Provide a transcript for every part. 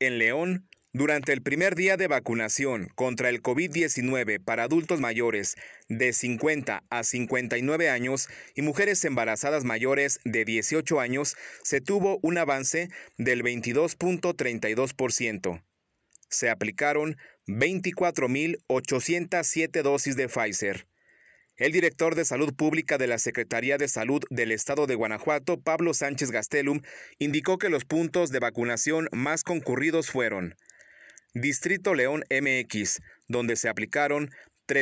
En León, durante el primer día de vacunación contra el COVID-19 para adultos mayores de 50 a 59 años y mujeres embarazadas mayores de 18 años, se tuvo un avance del 22.32%. Se aplicaron 24.807 dosis de Pfizer. El director de Salud Pública de la Secretaría de Salud del Estado de Guanajuato, Pablo Sánchez Gastelum, indicó que los puntos de vacunación más concurridos fueron Distrito León MX, donde se aplicaron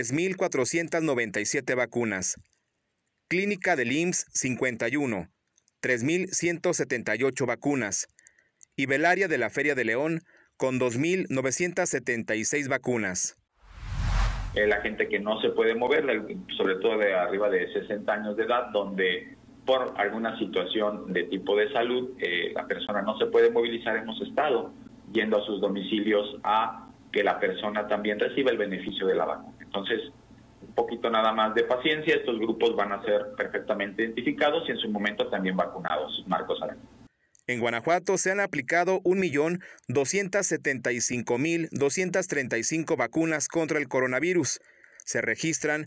3.497 vacunas. Clínica del IMSS 51, 3.178 vacunas. Y Belaria de la Feria de León, con 2.976 vacunas. La gente que no se puede mover, sobre todo de arriba de 60 años de edad, donde por alguna situación de tipo de salud la persona no se puede movilizar, hemos estado yendo a sus domicilios a que la persona también reciba el beneficio de la vacuna. Entonces, un poquito nada más de paciencia, estos grupos van a ser perfectamente identificados y en su momento también vacunados. Marcos Arango. En Guanajuato se han aplicado 1.275.235 vacunas contra el coronavirus. Se registran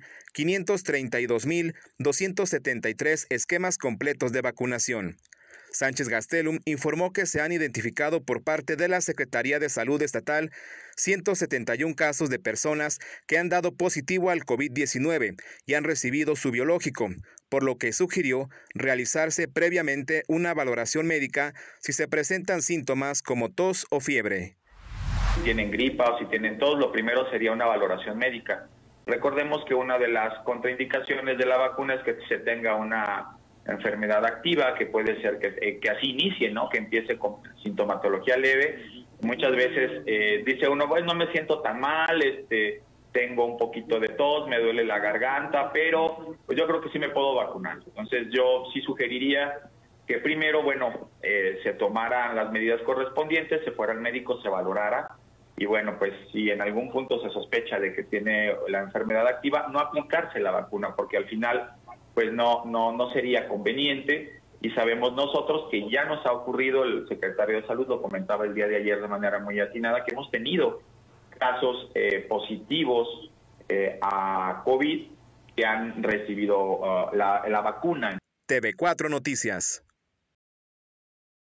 532.273 esquemas completos de vacunación. Sánchez Gastelum informó que se han identificado por parte de la Secretaría de Salud Estatal 171 casos de personas que han dado positivo al COVID-19 y han recibido su biológico, por lo que sugirió realizarse previamente una valoración médica si se presentan síntomas como tos o fiebre. Si tienen gripa o si tienen tos, lo primero sería una valoración médica. Recordemos que una de las contraindicaciones de la vacuna es que se tenga una enfermedad activa, que puede ser que así inicie, ¿no? Que empiece con sintomatología leve. Muchas veces dice uno, bueno, no me siento tan mal, tengo un poquito de tos, me duele la garganta, pero pues yo creo que sí me puedo vacunar. Entonces yo sí sugeriría que primero, se tomaran las medidas correspondientes, se fuera al médico, se valorara, y bueno, pues si en algún punto se sospecha de que tiene la enfermedad activa, no aplicarse la vacuna, porque al final pues no sería conveniente, y sabemos nosotros que ya nos ha ocurrido, el secretario de Salud lo comentaba el día de ayer de manera muy atinada, que hemos tenido casos positivos a COVID que han recibido la vacuna. TV4 Noticias.